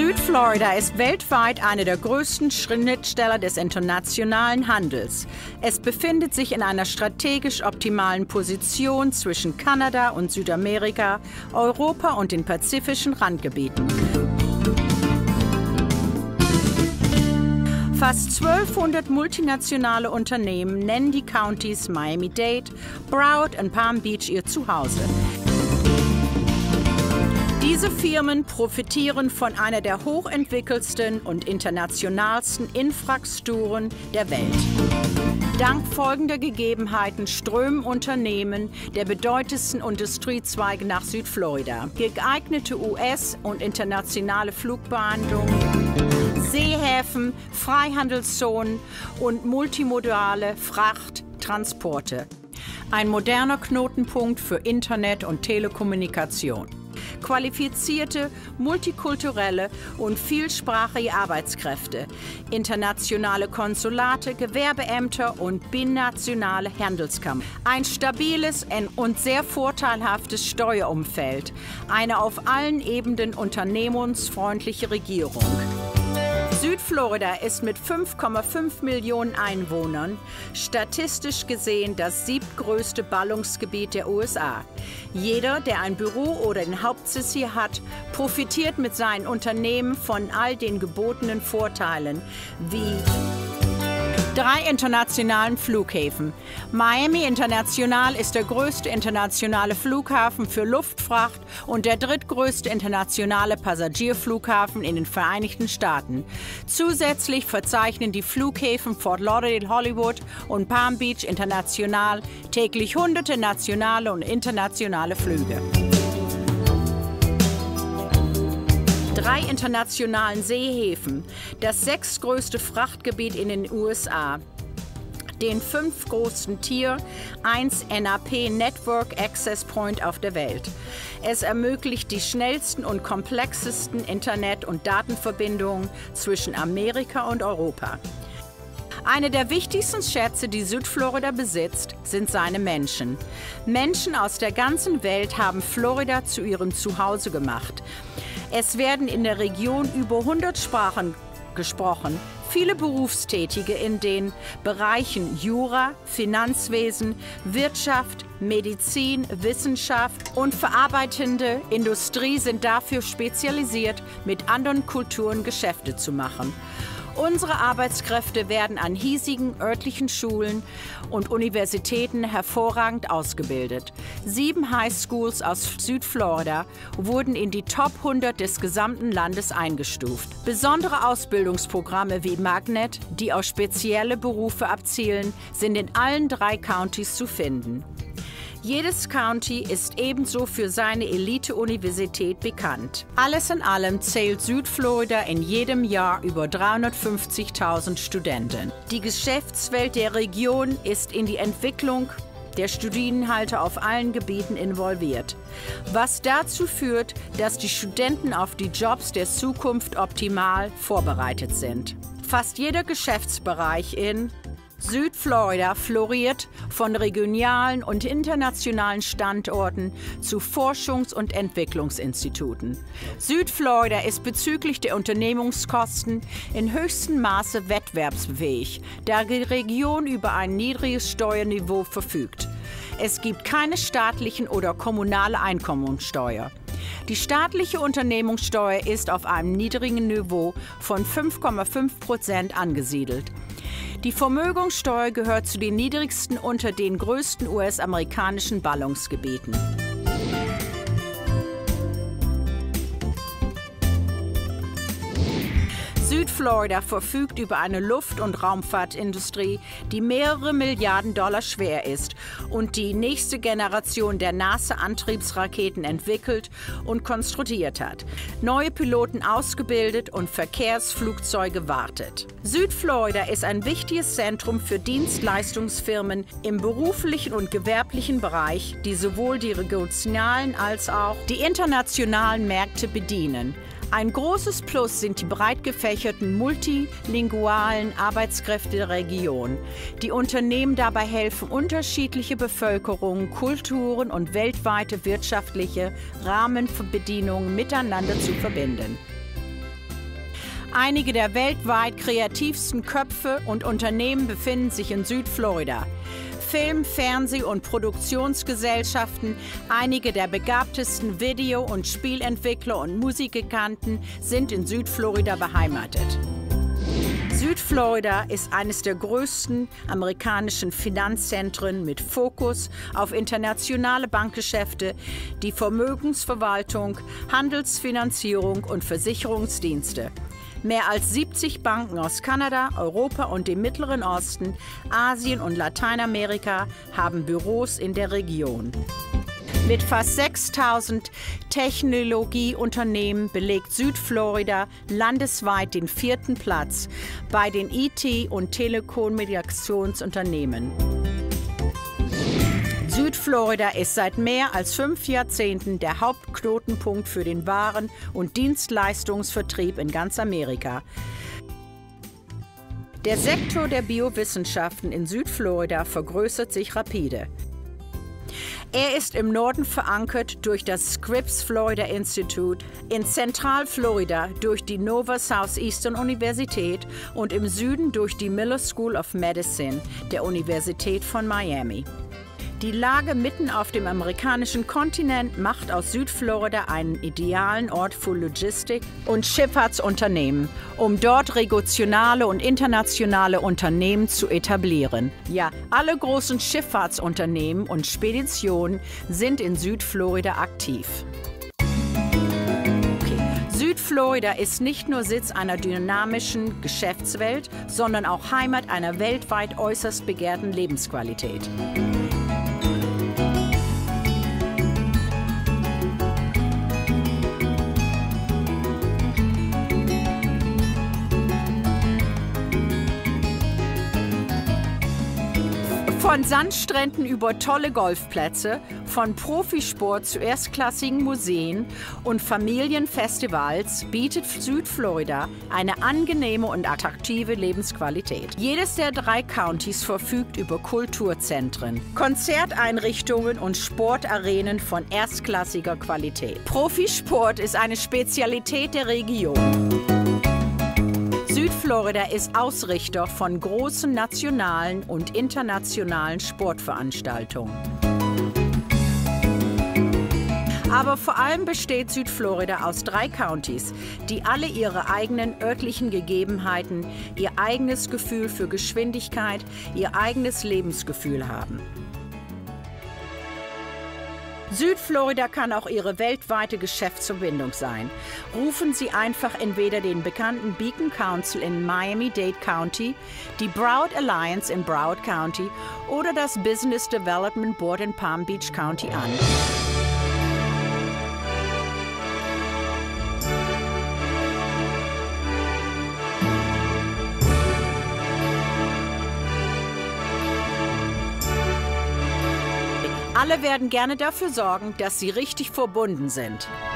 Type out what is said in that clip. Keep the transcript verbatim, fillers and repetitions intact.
Südflorida ist weltweit eine der größten Schnittstellen des internationalen Handels. Es befindet sich in einer strategisch optimalen Position zwischen Kanada und Südamerika, Europa und den pazifischen Randgebieten. Fast zwölfhundert multinationale Unternehmen nennen die Countys Miami-Dade, Broward und Palm Beach ihr Zuhause. Diese Firmen profitieren von einer der hochentwickelsten und internationalsten Infrastrukturen der Welt. Dank folgender Gegebenheiten strömen Unternehmen der bedeutendsten Industriezweige nach Südflorida. Geeignete U S- und internationale Flugverbindungen, Seehäfen, Freihandelszonen und multimodale Frachttransporte. Ein moderner Knotenpunkt für Internet und Telekommunikation. Qualifizierte, multikulturelle und vielsprachige Arbeitskräfte, internationale Konsulate, Gewerbeämter und binationale Handelskammern. Ein stabiles und sehr vorteilhaftes Steuerumfeld, eine auf allen Ebenen unternehmensfreundliche Regierung. Südflorida ist mit fünf Komma fünf Millionen Einwohnern statistisch gesehen das siebtgrößte Ballungsgebiet der U S A. Jeder, der ein Büro oder den Hauptsitz hier hat, profitiert mit seinen Unternehmen von all den gebotenen Vorteilen wie drei internationalen Flughäfen. Miami International ist der größte internationale Flughafen für Luftfracht und der drittgrößte internationale Passagierflughafen in den Vereinigten Staaten. Zusätzlich verzeichnen die Flughäfen Fort Lauderdale Hollywood und Palm Beach International täglich hunderte nationale und internationale Flüge. Drei internationalen Seehäfen, das sechstgrößte Frachtgebiet in den U S A, den fünftgrößten Tier eins N A P Network Access Point auf der Welt. Es ermöglicht die schnellsten und komplexesten Internet- und Datenverbindungen zwischen Amerika und Europa. Eine der wichtigsten Schätze, die Südflorida besitzt, sind seine Menschen. Menschen aus der ganzen Welt haben Florida zu ihrem Zuhause gemacht. Es werden in der Region über hundert Sprachen gesprochen. Viele Berufstätige in den Bereichen Jura, Finanzwesen, Wirtschaft, Medizin, Wissenschaft und verarbeitende Industrie sind dafür spezialisiert, mit anderen Kulturen Geschäfte zu machen. Unsere Arbeitskräfte werden an hiesigen örtlichen Schulen und Universitäten hervorragend ausgebildet. Sieben Highschools aus Südflorida wurden in die Top hundert des gesamten Landes eingestuft. Besondere Ausbildungsprogramme wie Magnet, die auf spezielle Berufe abzielen, sind in allen drei Countys zu finden. Jedes County ist ebenso für seine Elite-Universität bekannt. Alles in allem zählt Südflorida in jedem Jahr über dreihundertfünfzigtausend Studenten. Die Geschäftswelt der Region ist in die Entwicklung der Studieninhalte auf allen Gebieten involviert, was dazu führt, dass die Studenten auf die Jobs der Zukunft optimal vorbereitet sind. Fast jeder Geschäftsbereich in Südflorida floriert von regionalen und internationalen Standorten zu Forschungs- und Entwicklungsinstituten. Südflorida ist bezüglich der Unternehmenskosten in höchstem Maße wettbewerbsfähig, da die Region über ein niedriges Steuerniveau verfügt. Es gibt keine staatlichen oder kommunale Einkommensteuer. Die staatliche Unternehmenssteuer ist auf einem niedrigen Niveau von fünf Komma fünf Prozent angesiedelt. Die Vermögenssteuer gehört zu den niedrigsten unter den größten U S-amerikanischen Ballungsgebieten. Südflorida verfügt über eine Luft- und Raumfahrtindustrie, die mehrere Milliarden Dollar schwer ist und die nächste Generation der NASA-Antriebsraketen entwickelt und konstruiert hat, neue Piloten ausgebildet und Verkehrsflugzeuge wartet. Südflorida ist ein wichtiges Zentrum für Dienstleistungsfirmen im beruflichen und gewerblichen Bereich, die sowohl die regionalen als auch die internationalen Märkte bedienen. Ein großes Plus sind die breit gefächerten multilingualen Arbeitskräfte der Region. Die Unternehmen dabei helfen, unterschiedliche Bevölkerungen, Kulturen und weltweite wirtschaftliche Rahmenbedingungen miteinander zu verbinden. Einige der weltweit kreativsten Köpfe und Unternehmen befinden sich in Südflorida. Film-, Fernseh- und Produktionsgesellschaften, einige der begabtesten Video- und Spielentwickler und Musikgiganten sind in Südflorida beheimatet. Südflorida ist eines der größten amerikanischen Finanzzentren mit Fokus auf internationale Bankgeschäfte, die Vermögensverwaltung, Handelsfinanzierung und Versicherungsdienste. Mehr als siebzig Banken aus Kanada, Europa und dem Mittleren Osten, Asien und Lateinamerika haben Büros in der Region. Mit fast sechstausend Technologieunternehmen belegt Südflorida landesweit den vierten Platz bei den I T- und Telekommunikationsunternehmen. Südflorida ist seit mehr als fünf Jahrzehnten der Hauptknotenpunkt für den Waren- und Dienstleistungsvertrieb in ganz Amerika. Der Sektor der Biowissenschaften in Südflorida vergrößert sich rapide. Er ist im Norden verankert durch das Scripps Florida Institute, in Zentralflorida durch die Nova Southeastern Universität und im Süden durch die Miller School of Medicine der Universität von Miami. Die Lage mitten auf dem amerikanischen Kontinent macht aus Südflorida einen idealen Ort für Logistik- und Schifffahrtsunternehmen, um dort regionale und internationale Unternehmen zu etablieren. Ja, alle großen Schifffahrtsunternehmen und Speditionen sind in Südflorida aktiv. Südflorida ist nicht nur Sitz einer dynamischen Geschäftswelt, sondern auch Heimat einer weltweit äußerst begehrten Lebensqualität. Von Sandstränden über tolle Golfplätze, von Profisport zu erstklassigen Museen und Familienfestivals bietet Südflorida eine angenehme und attraktive Lebensqualität. Jedes der drei Countys verfügt über Kulturzentren, Konzerteinrichtungen und Sportarenen von erstklassiger Qualität. Profisport ist eine Spezialität der Region. Südflorida ist Ausrichter von großen nationalen und internationalen Sportveranstaltungen. Aber vor allem besteht Südflorida aus drei Countys, die alle ihre eigenen örtlichen Gegebenheiten, ihr eigenes Gefühl für Geschwindigkeit, ihr eigenes Lebensgefühl haben. Südflorida kann auch Ihre weltweite Geschäftsverbindung sein. Rufen Sie einfach entweder den bekannten Beacon Council in Miami-Dade County, die Broward Alliance in Broward County oder das Business Development Board in Palm Beach County an. Alle werden gerne dafür sorgen, dass Sie richtig verbunden sind.